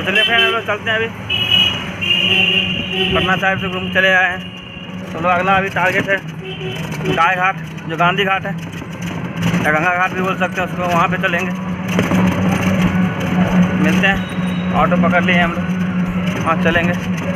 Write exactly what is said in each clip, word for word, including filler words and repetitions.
तो चलिए फ्रेंड हम लोग चलते हैं। अभी पटना साहिब से घूम चले आए हैं, तो लोग अगला अभी टारगेट है गाय घाट, जो गांधी घाट है या गंगा घाट भी बोल सकते हैं उसको, वहाँ पे चलेंगे। मिलते हैं, ऑटो पकड़ लिए हम लोग, वहाँ चलेंगे।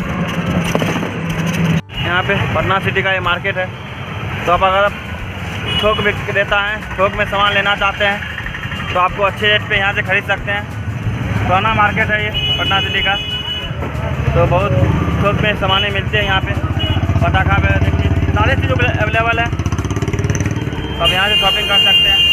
यहाँ पे पटना सिटी का ये मार्केट है, तो आप अगर थोक विक्रेता हैं, थोक में सामान लेना चाहते हैं तो आपको अच्छे रेट पे यहाँ से ख़रीद सकते हैं। पुराना मार्केट है ये पटना सिटी का, तो बहुत थोक में सामानें मिलती हैं यहाँ पे। पटाखा वगैरह देखिए, सारे चीज़ अवेलेबल है, तो आप यहाँ से शॉपिंग कर सकते हैं।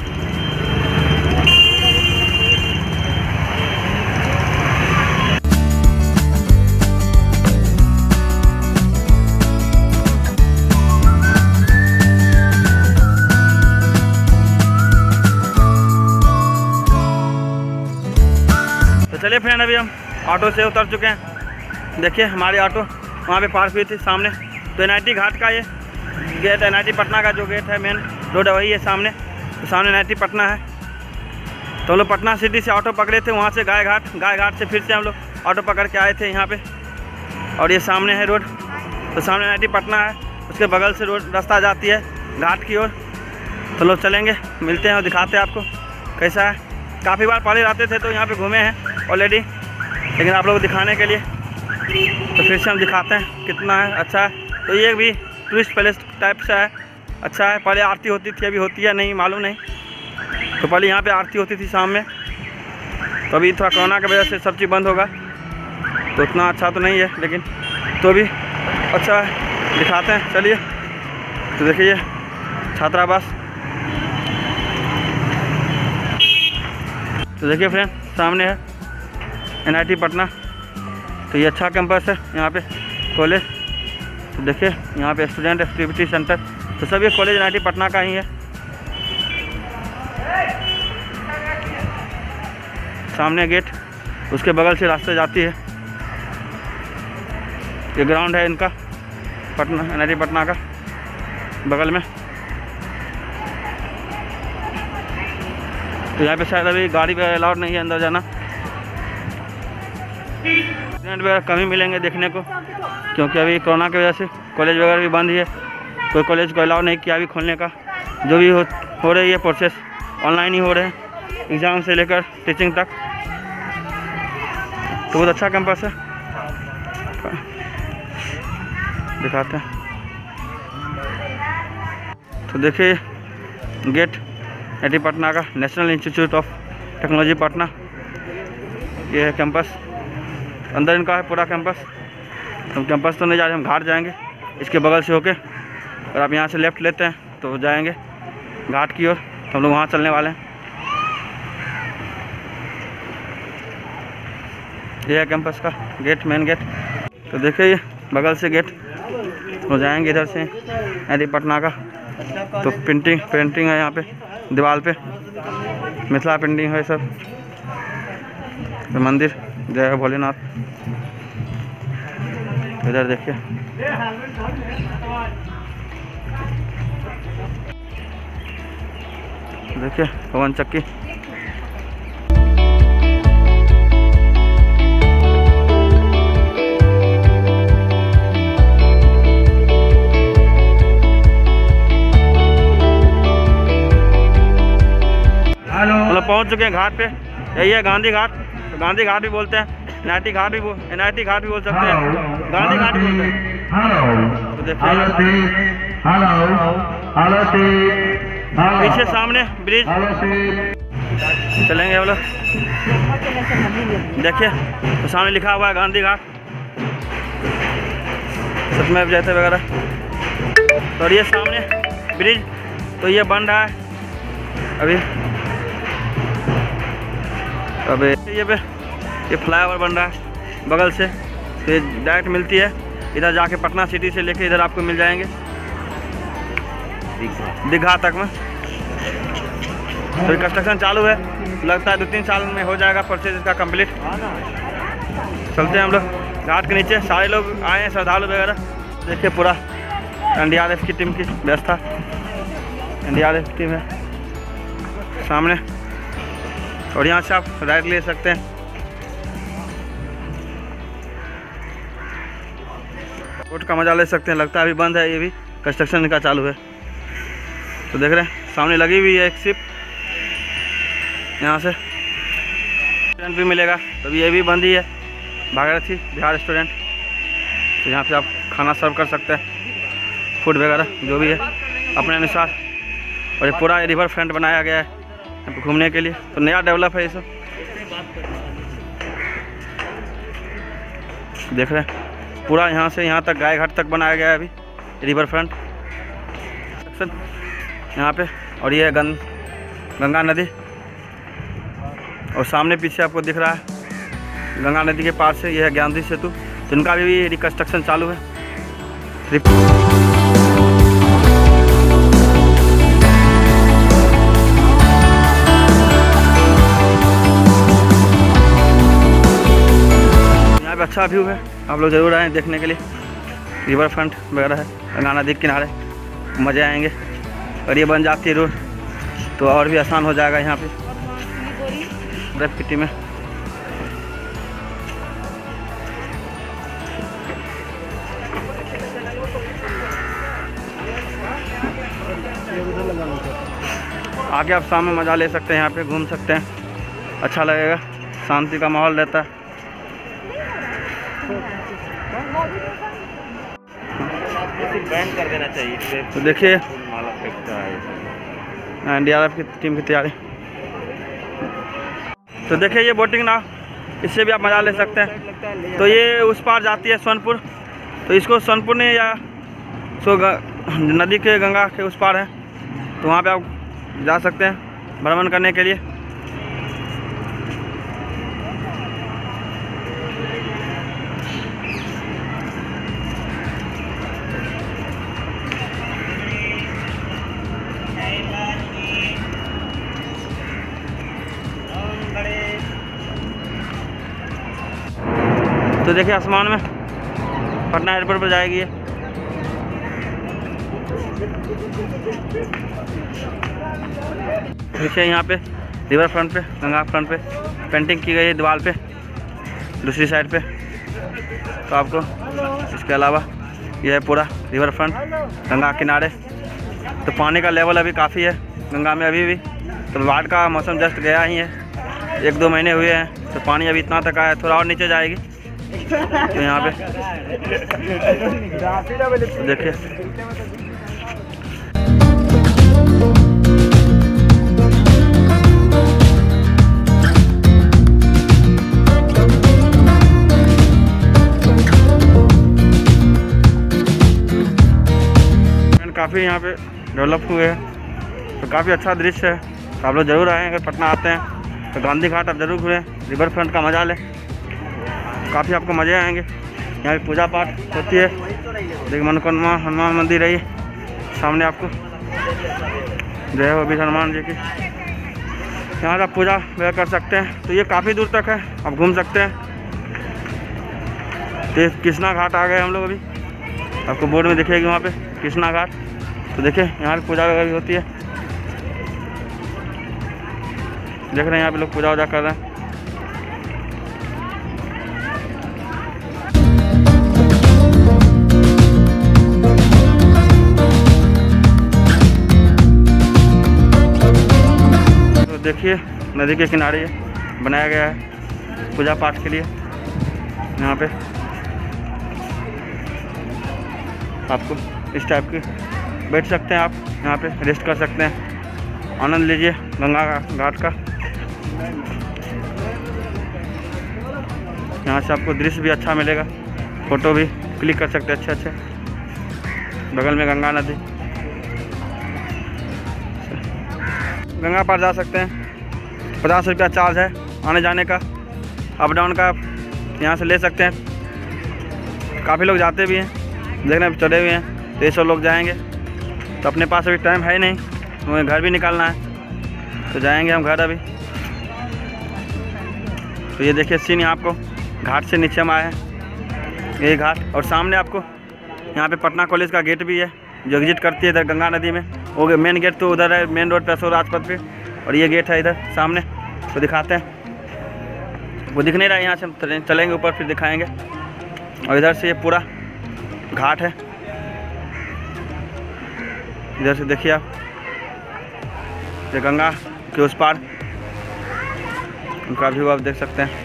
तो चलिए फ्रेंड, अभी हम ऑटो से उतर चुके हैं। देखिए हमारी ऑटो वहाँ पे पार्क हुई थी सामने। तो एन आई टी घाट का ये gate, N I T Patna का जो गेट है, मेन रोड है वही है सामने। तो सामने एन आई टी पटना है। तो हम लोग पटना सिटी से ऑटो पकड़े थे, वहाँ से गाय घाट, गाय घाट से फिर से हम लोग ऑटो पकड़ के आए थे यहाँ पे। और ये सामने है रोड, तो सामने एन आई टी पटना है, उसके बगल से रोड रास्ता जाती है घाट की ओर। तो लोग चलेंगे, मिलते हैं और दिखाते हैं आपको कैसा है। काफ़ी बार पहले आते थे तो यहाँ पे घूमे हैं ऑलरेडी, लेकिन आप लोग को दिखाने के लिए तो फिर से हम दिखाते हैं कितना है, अच्छा है। तो ये भी टूरिस्ट पैलेस टाइप से है, अच्छा है। पहले आरती होती थी, अभी होती है नहीं मालूम नहीं। तो पहले यहाँ पे आरती होती थी शाम में, तो अभी थोड़ा कोरोना की वजह से सब चीज़ बंद होगा, तो उतना अच्छा तो नहीं है, लेकिन तो भी अच्छा है, दिखाते हैं। चलिए, तो देखिए छात्रावास। तो देखिए फ्रेंड, सामने है एन आई टी पटना। तो ये अच्छा कैंपस है यहाँ पे कॉलेज। तो देखिए यहाँ पे स्टूडेंट एक्टिविटी सेंटर, तो सब ये college N I T Patna का ही है। सामने गेट, उसके बगल से रास्ते जाती है। ये ग्राउंड है इनका, Patna N I T Patna का बगल में। तो यहाँ पे शायद अभी गाड़ी वगैरह अलाउड नहीं है अंदर जाना। स्टूडेंट वगैरह कम ही मिलेंगे देखने को, क्योंकि अभी कोरोना की वजह से कॉलेज वगैरह भी बंद ही है। कोई कॉलेज को अलाउ नहीं किया अभी खोलने का। जो भी हो हो रही है प्रोसेस ऑनलाइन ही हो रहे हैं, एग्ज़ाम से लेकर टीचिंग तक। तो बहुत अच्छा कैंपस है, दिखाते हैं। तो देखिए gate N I T Patna का, National Institute of Technology Patna, ये है कैंपस। अंदर इनका है पूरा कैंपस। हम कैंपस तो नहीं जा रहे, हम घाट जाएंगे इसके बगल से होके। और आप यहाँ से लेफ़्ट लेते हैं तो जाएंगे घाट की ओर, तो हम लोग वहाँ चलने वाले हैं। ये है कैंपस का गेट, मेन गेट। तो देखिए ये बगल से गेट, तो जाएंगे इधर से एन आई टी पटना का। तो पेंटिंग पेंटिंग है यहाँ पे दीवार पे, मिथिला पेंटिंग है सब। तो मंदिर, जय भोलेनाथ। इधर देखिए, देखिए पवन चक्की। मतलब पहुंच चुके हैं घाट पे। यही है गांधी घाट, तो गांधी घाट भी बोलते हैं, एन आई टी घाट भी एन आई टी घाट भी बोल सकते हैं, गांधी घाट भी बोलते हैं। तो देखिए पीछे सामने ब्रिज, चलेंगे हम लोग। देखिए तो सामने लिखा हुआ है गांधी घाट, सतमेव जयते वगैरह। तो ये सामने ब्रिज, तो ये बन रहा है अभी। अब ये पे ये फ्लाईओवर बन रहा है बगल से, तो ये डायरेक्ट मिलती है इधर जाके पटना सिटी से लेके इधर आपको मिल जाएंगे दीघा तक में। तो कंस्ट्रक्शन चालू है, लगता है दो तीन साल में हो जाएगा प्रोसेस इसका कंप्लीट। चलते हैं हम लोग घाट के नीचे। सारे लोग आए हैं, श्रद्धालु वगैरह। देखिए पूरा एन डी आर एफ की टीम की व्यवस्था, N D R F team है सामने। और यहाँ से आप राइट ले सकते हैं। रोड का मजा ले सकते हैं। लगता है अभी बंद है, ये भी कंस्ट्रक्शन का चालू है। तो देख रहे हैं सामने लगी हुई है एक शिप, यहाँ से रेस्टोरेंट भी मिलेगा। तो ये भी बंद ही है, भागीरथी बिहार रेस्टोरेंट। तो यहाँ पे आप खाना सर्व कर सकते हैं, फूड वगैरह जो भी है अपने अनुसार। और ये पूरा रिवर फ्रंट बनाया गया है यहाँ पे घूमने के लिए। तो नया डेवलप है ये सब, देख रहे हैं पूरा यहाँ से यहाँ तक गाय घाट तक बनाया गया है अभी रिवर फ्रंट यहाँ पे। और ये गंग गंगा नदी, और सामने पीछे आपको दिख रहा है गंगा नदी के पार से ये है ज्ञानदी सेतु, जिनका भी रिकंस्ट्रक्शन चालू है। यहाँ पे अच्छा व्यू है, आप लोग ज़रूर आएँ देखने के लिए। रिवर फ्रंट वगैरह है गंगा नदी के किनारे, मज़े आएंगे। और ये बन जाती है रोड तो और भी आसान हो जाएगा यहाँ पे ब्रेक सिटी में। आके आप शाम में मज़ा ले सकते हैं, यहाँ पे घूम सकते हैं, अच्छा लगेगा, शांति का माहौल रहता है। बैंड कर देना चाहिए। तो देखिए एन डी आर एफ की टीम की तैयारी। तो देखिए ये बोटिंग नाव, इससे भी आप मज़ा ले सकते हैं। तो ये उस पार जाती है सोनपुर, तो इसको सोनपुर ने या सो नदी के गंगा के उस पार है, तो वहाँ पे आप जा सकते हैं भ्रमण करने के लिए। तो देखिए आसमान में पटना एयरपोर्ट पर जाएगी ये। देखिए यहाँ पे रिवर फ्रंट पे, गंगा फ्रंट पे पेंटिंग की गई है दीवार पे दूसरी साइड पे। तो आपको इसके अलावा यह है पूरा रिवर फ्रंट गंगा किनारे। तो पानी का लेवल अभी काफ़ी है गंगा में अभी भी। तो बाढ़ का मौसम जस्ट गया ही है, एक दो महीने हुए हैं, तो पानी अभी इतना तक आया है, थोड़ा और नीचे जाएगी। तो यहाँ पे देखिए काफ़ी यहाँ पे डेवलप हुए हैं, तो काफ़ी अच्छा दृश्य है। तो आप लोग ज़रूर आएँ, अगर पटना आते हैं तो गांधी घाट आप ज़रूर घूमें, रिवर फ्रंट का मज़ा लें, काफ़ी आपको मज़े आएंगे। यहाँ पे पूजा पाठ होती है, देखिए मनोकामना हनुमान मंदिर है ये सामने आपको, जय हो भी हनुमान जी की। यहाँ आप पूजा वगैरह कर सकते हैं। तो ये काफ़ी दूर तक है, आप घूम सकते हैं। तो कृष्णा घाट आ गए हम लोग अभी, आपको बोर्ड में दिखेगी वहाँ पे कृष्णा घाट। तो देखिए यहाँ पे पूजा वगैरह भी होती है, देख रहे हैं यहाँ पे लोग पूजा वूजा कर रहे हैं। तो देखिए नदी के किनारे बनाया गया है पूजा पाठ के लिए। यहाँ पे आपको इस टाइप की बैठ सकते हैं, आप यहाँ पे रेस्ट कर सकते हैं, आनंद लीजिए गंगा घाट का। यहाँ से आपको दृश्य भी अच्छा मिलेगा, फ़ोटो भी क्लिक कर सकते हैं अच्छे अच्छे। बगल में गंगा नदी, गंगा पार जा सकते हैं। पचास रुपया चार्ज है आने जाने का, अप डाउन का यहाँ से ले सकते हैं। काफ़ी लोग जाते भी हैं, देखने पे चढ़े हुए हैं। तो ये सब लोग जाएंगे, तो अपने पास अभी टाइम है नहीं, हमें घर भी निकालना है, तो जाएंगे हम घर अभी। तो ये देखिए सीन, यहाँ आपको घाट से नीचे में आए हैं यही घाट, और सामने आपको यहाँ पे पटना कॉलेज का गेट भी है जो एग्जिट करती है इधर गंगा नदी में। वो मेन गेट तो उधर है, मेन रोड पे सो राजपथ पे, और ये गेट है इधर सामने। तो दिखाते हैं, वो दिख नहीं रहा है, यहाँ से हम चलेंगे ऊपर फिर दिखाएंगे। और इधर से ये पूरा घाट है। इधर से देखिए आप, ये गंगा के उस पार उनका व्यू आप देख सकते हैं।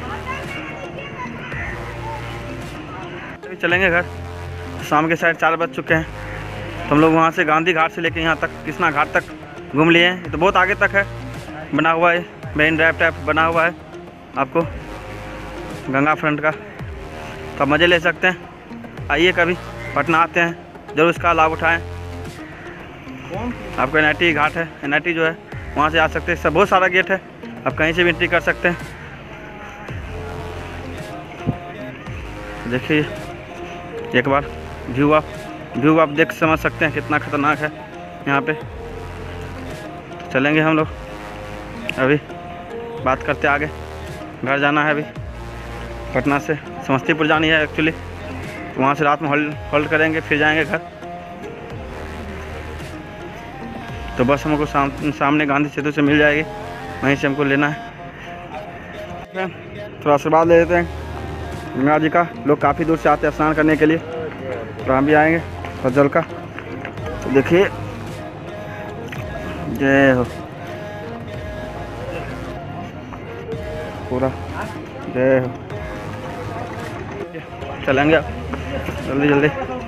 अभी चलेंगे घर, शाम के साढ़े चार बज चुके हैं। तो हम लोग वहाँ से गांधी घाट से लेके यहाँ तक कृष्णा घाट तक घूम लिए हैं। ये तो बहुत आगे तक है बना हुआ है, मेन ड्राइव टाइप बना हुआ है आपको गंगा फ्रंट का, तो मज़े ले सकते हैं। आइए कभी पटना आते हैं ज़रूर इसका लाभ उठाएं। आपको एन आई टी घाट है, एन आई टी जो है वहाँ से आ सकते हैं। सब बहुत सारा गेट है, आप कहीं से भी एंट्री कर सकते हैं। देखिए एक बार व्यू आप व्यू आप देख समझ सकते हैं कितना खतरनाक है यहाँ पे। चलेंगे हम लोग अभी, बात करते आगे। घर जाना है अभी, पटना से समस्तीपुर जानी है एक्चुअली, तो वहाँ से रात में होल्ड होल्ड करेंगे, फिर जाएंगे घर। तो बस हमको साम, सामने गांधी सेतु से मिल जाएगी, वहीं से हमको लेना है। थोड़ा आशीर्वाद ले लेते हैं गंगा जी का। लोग काफ़ी दूर से आते हैं स्नान करने के लिए, तो हम भी आएंगे और जल का। तो देखिए, जय हो, पूरा जय हो। चलेंगे अब जल्दी जल्दी।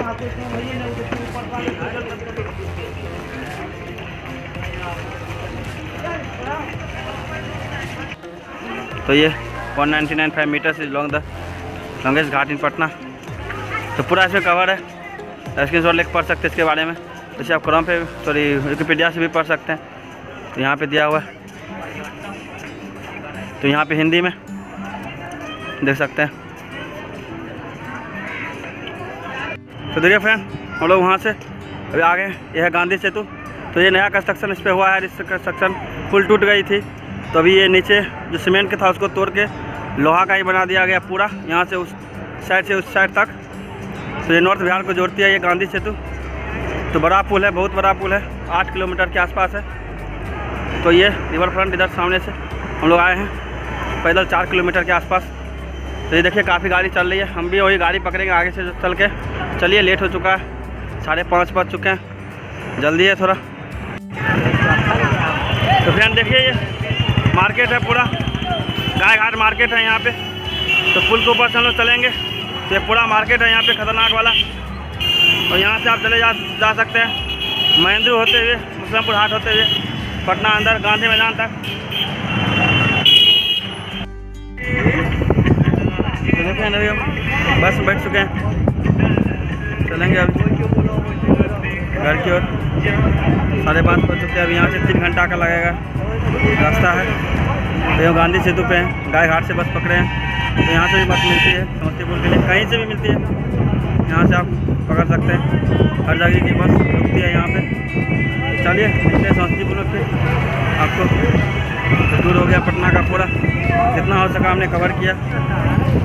तो ये one ninety nine five metres is long the longest ghat in Patna. तो पूरा इसमें कवर है, स्क्रीन शॉट लेकर पढ़ सकते हैं इसके बारे में। जैसे आप क्रोम पे सॉरी विकिपीडिया से भी पढ़ सकते हैं, तो यहाँ पे दिया हुआ है, तो यहाँ पे हिंदी में देख सकते हैं। तो देखिए फ्रेंड, हम लोग वहाँ से अभी आ गए। यह है गांधी सेतु। तो ये नया कंस्ट्रक्शन इस पर हुआ है, इस कंस्ट्रक्शन पुल टूट गई थी, तो अभी ये नीचे जो सीमेंट का था उसको तोड़ के लोहा का ही बना दिया गया पूरा, यहाँ से उस साइड से उस साइड तक। तो ये नॉर्थ बिहार को जोड़ती है ये गांधी सेतु। तो बड़ा पुल है, बहुत बड़ा पुल है, आठ किलोमीटर के आसपास है। तो ये रिवर फ्रंट इधर सामने से हम लोग आए हैं पैदल चार किलोमीटर के आसपास। तो ये देखिए काफ़ी गाड़ी चल रही है, हम भी वही गाड़ी पकड़ेंगे आगे से चल के। चलिए, लेट हो चुका है, साढ़े पाँच बज चुके हैं, जल्दी है थोड़ा। तो फ्रेंड देखिए, ये मार्केट है, पूरा गाय घाट मार्केट है यहाँ पे। तो पुल के ऊपर से हम लोग चलेंगे, तो ये पूरा मार्केट है यहाँ पे खतरनाक वाला। और यहाँ से आप चले जा जा सकते हैं महेंद्र होते हुए, मुस्लिमपुर हाट होते हुए पटना अंदर गांधी मैदान तक। तो देखिए अभी हम बस में बैठ चुके हैं, चलेंगे अभी घर की ओर। साढ़े पाँच बज चुके हैं, अभी यहाँ से तीन घंटा का लगेगा रास्ता है। तो हम गांधी सेतु पे हैं, गाय घाट से बस पकड़े हैं। तो यहाँ से भी बस मिलती है समस्तीपुर के लिए, कहीं से भी मिलती है, यहाँ से आप पकड़ सकते हैं। हर जगह की बस रुकती है यहाँ पे। चलिए मिलते हैं समस्तीपुर में फिर आपको। तो दूर हो गया पटना का पूरा, जितना हो सका हमने कवर किया।